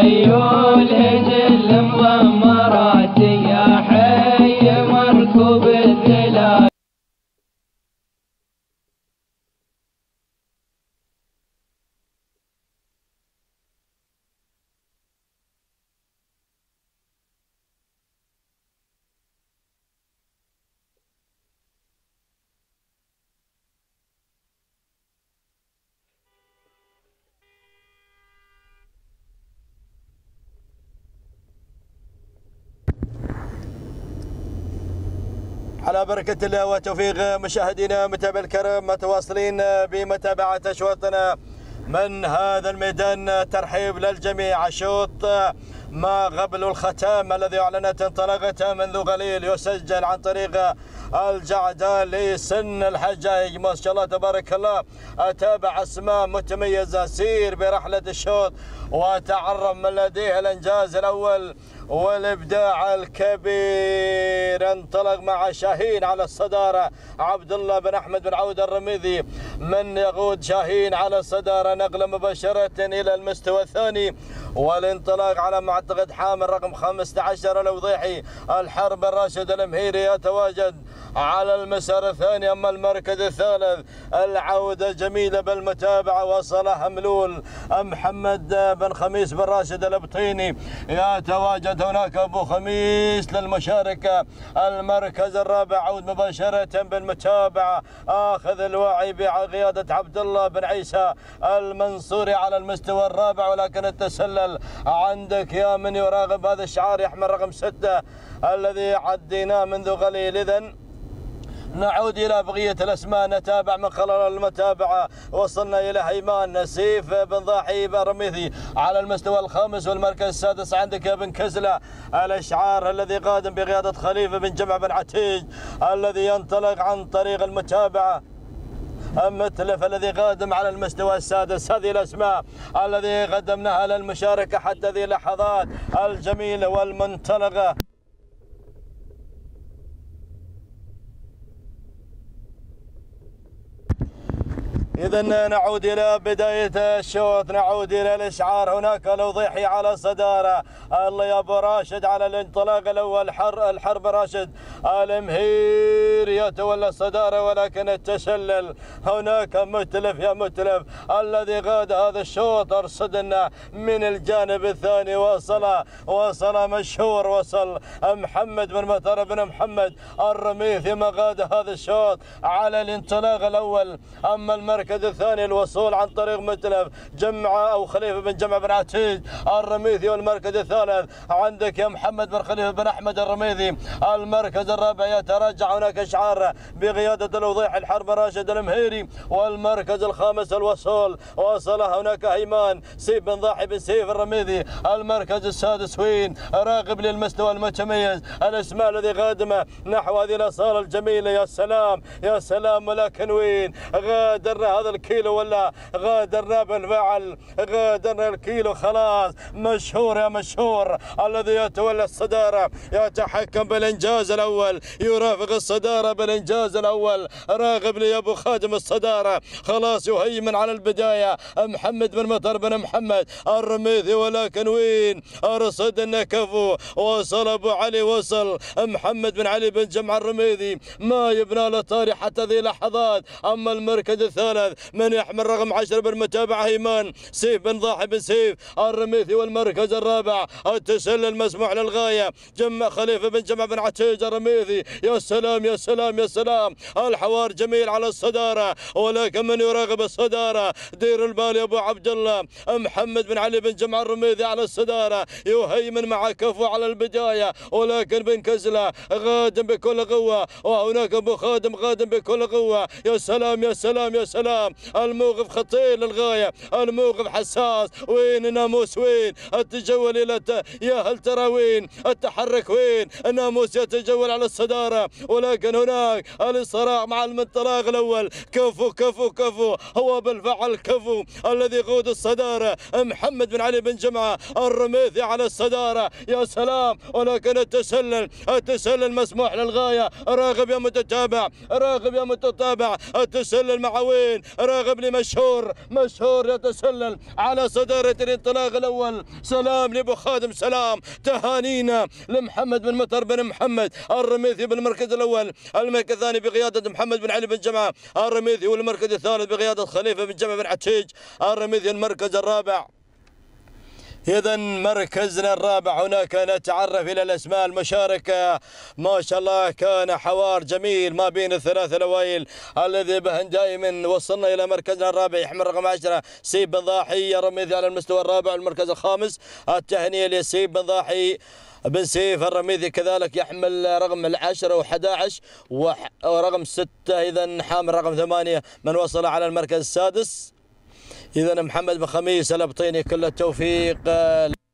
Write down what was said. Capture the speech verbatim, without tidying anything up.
خيول جل مضمرات يا حي مركوب الذلال. على بركة الله وتوفيق مشاهدينا متابعي الكرام متواصلين بمتابعة أشواطنا من هذا الميدان. ترحيب للجميع. الشوط ما قبل الختام الذي أعلنت انطلاقته منذ قليل يسجل عن طريق الجعدة لسن الحجاج. ما شاء الله تبارك الله أتابع أسماء متميزة سير برحلة الشوط وتعرف من لديه الإنجاز الأول والإبداع الكبير. انطلق مع شاهين على الصدارة عبد الله بن أحمد بن عود الرميذي من يقود شاهين على الصدارة. نقلة مباشرة إلى المستوى الثاني والانطلاق على معتقد حامل رقم خمسة عشر الوضيحي. الحرب الراشد المهيري يتواجد على المسار الثاني. أما المركز الثالث العودة جميلة بالمتابعة وصلها ملول محمد بن خميس بن راشد الابطيني يتواجد هناك أبو خميس للمشاركة. المركز الرابع عود مباشرة بالمتابعة آخذ الوعي بقيادة عبد الله بن عيسى المنصوري على المستوى الرابع ولكن التسلل عندك يا من يراقب هذا الشعار يحمل رقم ستة الذي عديناه منذ قليل. إذن نعود إلى بقية الأسماء نتابع من خلال المتابعة. وصلنا إلى هيمان نسيف بن ضاحي برميثي على المستوى الخامس والمركز السادس عندك ابن كزلة الأشعار الذي قادم بقيادة خليفة بن جمع بن عتيج الذي ينطلق عن طريق المتابعة. متلف الذي قادم على المستوى السادس. هذه الأسماء الذي قدمناها للمشاركة حتى هذه اللحظات الجميلة والمنطلقة. إذا نعود إلى بداية الشوط. نعود إلى الإشعار. هناك الوضيحي على صدارة. الله يا أبو راشد على الانطلاق الأول. حر الحرب راشد المهير يتولى الصدارة ولكن التسلل هناك متلف يا متلف الذي قاد هذا الشوط. أرصدنا من الجانب الثاني. وصل وصل مشهور وصل محمد بن مطر بن محمد الرميثي ما قاد هذا الشوط على الانطلاق الأول. أما المركز الثاني الوصول عن طريق متلف جمعة أو خليفة بن جمع بن عتيج الرميثي. والمركز الثالث عندك يا محمد بن خليفة بن أحمد الرميثي. المركز الرابع يتراجع هناك إشعار بقيادة الوضيح الحرب راشد المهيري. والمركز الخامس الوصول وصل هناك هيمان سيف بن ضاحي بن سيف الرميثي. المركز السادس وين راقب للمستوى المتميز الاسماء الذي قادمه نحو هذه الأصالة الجميلة. يا سلام يا سلام ولكن وين غادرنا هذا الكيلو ولا غادرنا بالفعل غادرنا الكيلو خلاص. مشهور يا مشهور الذي يتولى الصدارة يتحكم بالإنجاز الأول يرافق الصدارة بالإنجاز الأول. راغب لي أبو خادم الصدارة خلاص يهيمن على البداية محمد بن مطر بن محمد الرميثي ولكن وين أرصدنا كفو. وصل أبو علي وصل محمد بن علي بن جمع الرميثي ما يبنى له طاري حتى ذي لحظات. أما المركز الثالث من يحمل رقم عشرة بالمتابعة هيمان سيف بن ضاحي بن سيف الرميثي. والمركز الرابع التسلل مسموح للغاية جمع خليفة بن جمع بن عتيج الرميثي. يا سلام يا سلام يا سلام الحوار جميل على الصدارة ولكن من يراقب الصدارة دير البال يا ابو عبد الله محمد بن علي بن جمع الرميثي على الصدارة يهيمن مع كفو على البداية ولكن بن كزلة غادم بكل قوة وهناك ابو خادم غادم بكل قوة. يا سلام يا سلام يا سلام الموقف خطير للغاية الموقف حساس. وين الناموس وين التجول الى الت... يا هل ترى وين التحرك وين الناموس يتجول على الصدارة ولكن هناك الصراع مع المنطلاق الاول. كفو كفو كفو هو بالفعل كفو الذي يقود الصدارة محمد بن علي بن جمعة الرميثي على الصدارة. يا سلام ولكن التسلل التسلل مسموح للغاية. راغب يا متتابع راغب يا متتابع التسلل مع وين راغب لي مشهور مشهور يتسلل على صدارة الانطلاق الأول. سلام لأبو خادم، سلام تهانينا لمحمد بن مطر بن محمد الرميثي بالمركز الأول. المركز الثاني بقيادة محمد بن علي بن جمعة الرميثي، والمركز الثالث بقيادة خليفة بن جمعة بن عتيج الرميثي المركز الرابع. إذا مركزنا الرابع هناك نتعرف إلى الأسماء المشاركة. ما شاء الله كان حوار جميل ما بين الثلاث الأوائل الذي بهن دائما وصلنا إلى مركزنا الرابع. يحمل رقم عشرة سيب بن ضاحي الرميثي على المستوى الرابع. المركز الخامس التهنئة لسيب بن ضاحي بن سيف الرميثي كذلك يحمل رقم العشرة وأحد عشر ورقم ستة. إذا حامل رقم ثمانية من وصل على المركز السادس. إذا محمد بن خميس الأبطيني كل التوفيق.